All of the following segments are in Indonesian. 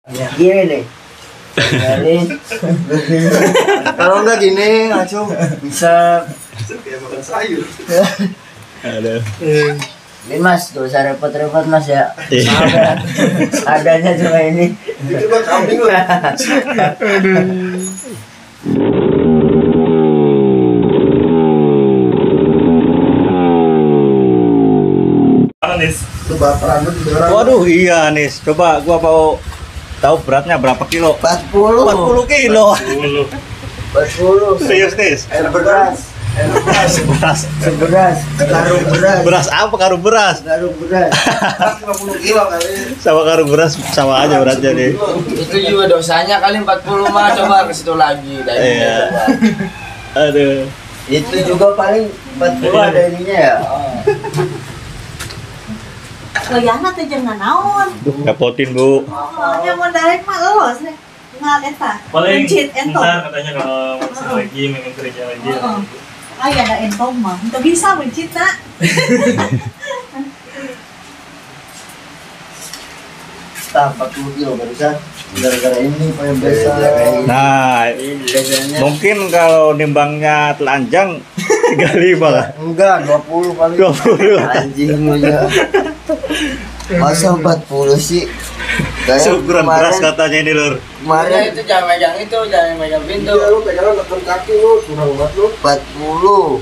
Ya, gini nih. Kalau enggak gini langsung bisa kayak makan sayur. Aduh. Ini mas, gak usah repot-repot mas ya. Adanya cuma ini. Itu mah kambing lah. Nis. Lu baperan lu beneran. Waduh, iya Nis. Coba gua mau tahu beratnya berapa kilo? 40 kilo. 40 Serius Nis? Air beras. Beras. Seberas, karung beras. Beras apa karung beras? Karung beras. 50 kilo kali. Sama karung beras sama aja beratnya nih. Itu juga dosanya kali 40 mah, coba ke situ lagi Iya. Aduh. Itu juga paling 40 ada ininya ya. Loyana teh jangan naon. Repotin Bu. Yang mau direct mah eueus nih. Ngal eta. Mencit ento. Ntar katanya kalau lagi memang kerja lagi. Aya ada entong mah. Teu bisa mencit nak. Tah 40 kilo barusan. Gara-gara ini pengen besar. Nah, Biasanya mungkin kalau nimbangnya telanjang 35 lah. enggak 20 paling. 20. Anjing aja. Masa 40 sih? Kayak Seukuran beras kemarin- katanya ini Lur. Makanya Kemarin itu jangan megang itu, jangan megang pintu. Iya, lu pegangan tekan kaki lu, kurang banget lu. 40.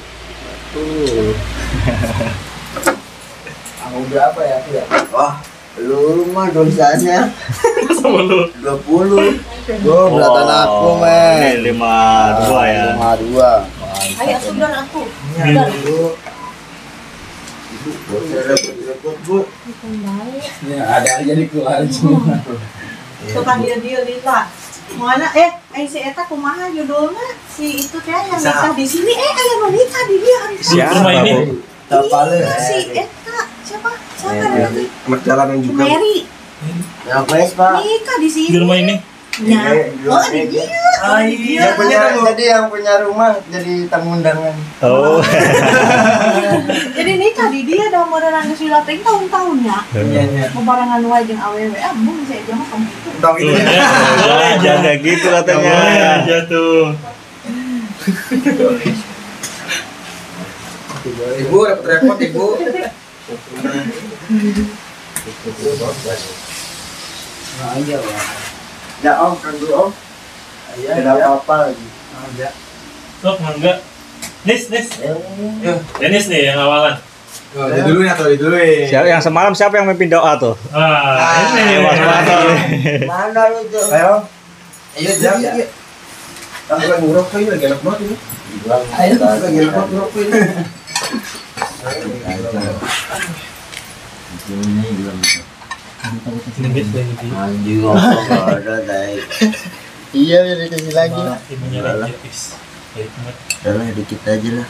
Aku berapa ya? Aku ya? Wah, lu mah dosanya Sama lu. 20. Gua belakang aku, men. Ini 52 ya. 52. Ayo sudah aku. Iya. Repot-repot, Bu. Bukan baik. Ya ada aja dikeluarin semua. Tukang dia lila. Mana si eta kumaha judulnya? Si itu teh yang nikah di sini aya nu nikah di dia. Siapa Rumah ini. Bu? Tapale. Iya, si eta siapa? Siapa namanya? Perjalanan juga. Mary. Ngapain, Pak? Nikah di sini. Di rumah ini. Ya. Oh, di dia. Oh, di dia. Yang punya rumah jadi tamu undangan. Oh. Jadi nikah di dia dah modern geus dilatih tahun-tahun ya. Bebarengan wae jeung awewe ambung saya aja mah kamu itu. Dong itu. Jangan kayak gitu katanya. aja tuh. Ibu repot-repot ibu. Nah aja lah. Ya Om, kan dulu Om. Iya. Tidak apa-apa lagi. Aja. Sok mangga. Nis. Ya Nis nih yang awalan. Oh, di dulu ya, di dulu ya. Siapa yang semalam siapa yang mimpin doa tuh? Ini. Mas Manto. Mana lu tuh? Ayo. Ayo jam ya. Aku lagi ngerokok ini lagi enak banget ini. Ayo Lagi enak banget ngerokok ini. Anjing apa ada dai. Iya, udah dikasih lagi lah. Ibunya lagi. Udah dikit aja lah.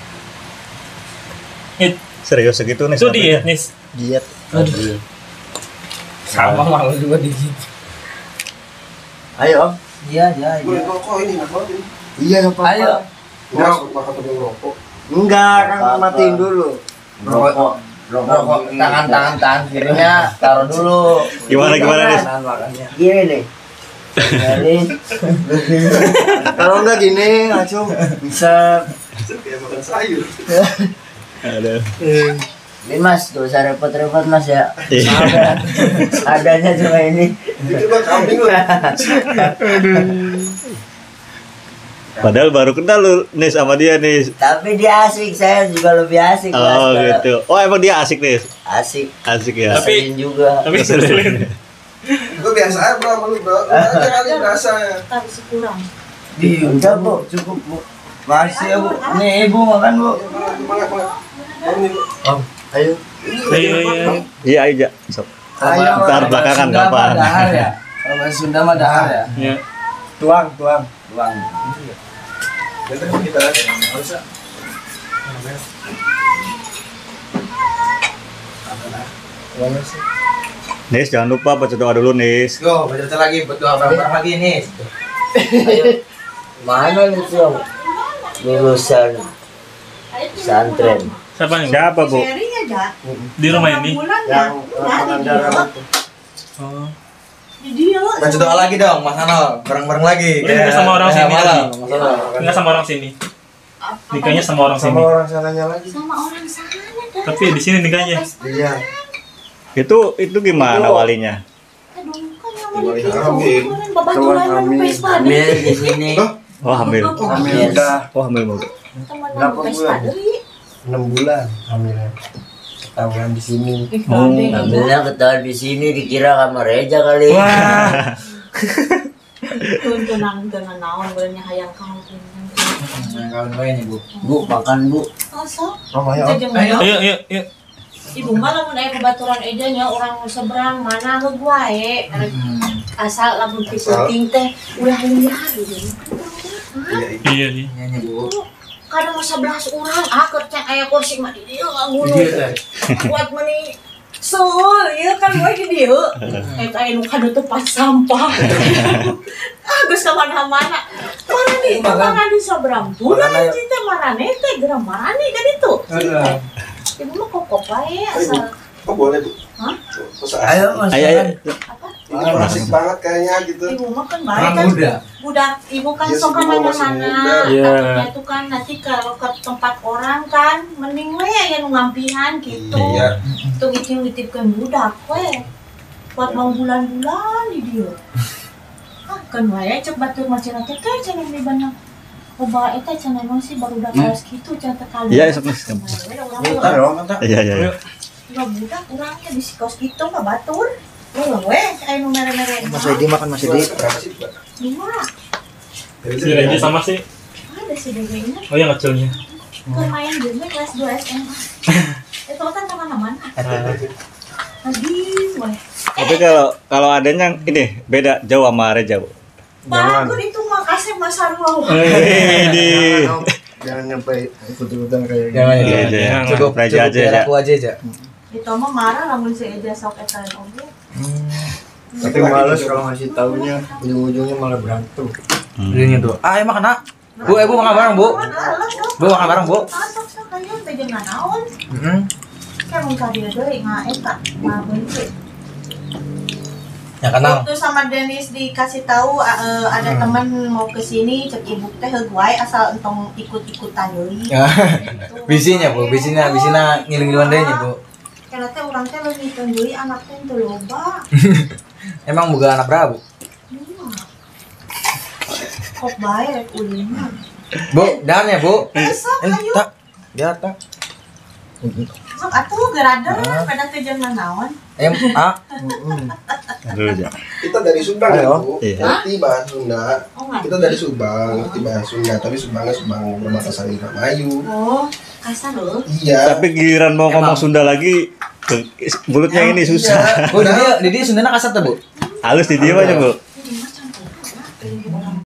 Serius segitu nih? Itu diet Nis. Diet. Aduh. Sama malu juga dikit. Ayo Om. Iya iya Gue iya. ngerokok ini enak banget ini. Iya, enggak apa-apa. Ayo. Ngerokok, makan sambil ngerokok. Enggak, kan matiin dulu. Rokok. Rokok tangan kirinya taruh dulu. Gimana Nis? Tahan makannya. Gini nih. Jadi kalau enggak gini langsung bisa. Kayak makan sayur. Aduh. Ini mas, gak usah repot-repot mas ya. Iya. Adanya cuma ini. Itu mah kambing lah. Padahal baru kenal lu Nis sama dia nih. Tapi dia asik, saya juga lebih asik. Mas, Oh kalau gitu. Oh emang dia asik nih. Asik. Asik ya. Tapi- Ngeselin juga. Tapi ngeselin. Gue biasa aja bro, sama lu bro. Lu aja kali berasa ya. Harus kurang. Udah Bu, cukup Bu. Masih ya Bu. Nih Ibu makan Bu. Semangat. Ini Om, ayo. Iya. Iya aja. Sok. Ayo. Ntar belakangan Sunda mah kapan? dahar ya. Kalau bahasa Sunda mah dahar ya. Ya. Tuang. Tuang. Nanti kita aja. Harusnya. Nis jangan lupa baca doa dulu Nis. Go, baca lagi berdoa bareng lagi nih. Ayo. Mana nih tuh? Lulusan pesantren. Siapa nih? Siapa Bu? Sharing aja. Di rumah ini. Bulan ya. Yang Ya, di dia. pengandaran itu. Oh. Di dia. Baca doa lagi dong, Mas Anol. Bareng-bareng lagi. Udah nikah sama orang sini. malam. Enggak sama orang sini. Nikahnya sama orang Sama sini. orang sananya lagi. Sama orang sana dah. Tapi di sini nikahnya. Iya. Itu gimana walinya? Aduh, kan yang Di balik mau hamil. kemarin babaturan yang Hamil. pesta Ambil di sini. Oh hamil. Hamil udah Oh hamil muda. teman Berapa pesta bulan? deui. 6 bulan hamilnya. Ketahuan di sini. Ambilnya ketahuan di sini dikira kamar Reja kali. Wah. Tuntunan naon beulanya hayang kaum. Kawan gue nih, Bu. Bu, makan Bu. Asa? Romanya Kita jeung ayo. Ayo. Ibu mah lamun aya babaturan ejanya orang seberang mana heug wae. Asal lamun penting teh ulah liar gitu. Iya. Nyanyi, Bu. Kadang 11 orang kerja aya kursi mah di dieu ngagulu. Buat meuni soul ieu kan we di dieu. Eta anu kadu tempat sampah. Geus ka mana-mana. Marani di sabrang bulan cinta marane teh geura marani kan itu. Ibu mah kokop wae asal. Oh boleh Bu. Hah? Ayo Mas. Ayo. Apa? Ini asik banget kayaknya gitu. Ibu mah kan baik Orang kan. muda. Budak ibu kan Iya, sok sih, kan ibu masih sana. muda. Iya. Takutnya tuh kan nanti kalau ke tempat orang kan mending we aya nu ngampihan gitu. Iya. Tuh ngicing nitipkeun budak we. Buat mau bulan-bulan di dieu. Ah kan wae cek batur macana teh teh cenah di bandang. Coba eta cenah emang sih baru udah kelas gitu cenah teh kalau. Iya, sok, Mas. Iya. Udah budak urangnya di kos gitu mah batur. We aya nu mere-mere. Mas Edi makan Mas Edi. Berapa sih, Pak? Dua. Si Reja sama sih. Ada si Dewenya. Oh yang kecilnya. Main game kelas 2 SMA. Itu kan kemana-mana. Habis, weh. Tapi kalau adanya ini beda jauh sama Reja, Bu. Bagus itu mah kasih Mas Arwah. Ini. Jangan nyampe ikut-ikutan kayak gitu. Jangan Iya, ya. iya. Cukup Reja aja, biar ya. aku aja. Itu mah marah lamun si Eja sok eta oge. Tapi males kalau ngasih taunya ujung-ujungnya malah berantem. Ini tuh. Ayo makan, Nak. Bu, Bu makan bareng, Bu. Bu makan bareng, Bu. Sok kayu teh jeung naon? Heeh. Kayak mun ka dieu deui nga eta, mah benci. Ya kenal. Waktu sama Dennis dikasih tahu ada teman mau ke sini cek ibu teh heug wae asal entong ikut-ikutan deui. Bisinya, Bu. Bisinya ngiling-ngilingan deui nya, Bu. Karena teh urang teh leuwih ngitun deui anak teh teu loba. Emang boga anak berapa, Bu? Iya. Kok bae rek ulin mah. Bu, dan ya, Bu. Sok ayo. Tak. Biar tak. Sok atuh gerada pada teh jeung naon. Aduh, ja. Kita dari Subang ya, Ayo. Bu. Iya. Ngerti bahasa Sunda. Oh, nggak. Kita dari Subang, ngerti bahasa Sunda, tapi Subangnya Subang berbatasan Indramayu. Oh, kasar loh. Iya. Tapi giliran mau ngomong Sunda lagi, mulutnya ini susah. Bu, di dia Sundana kasar tuh, Bu. Halus di dia aja, Bu.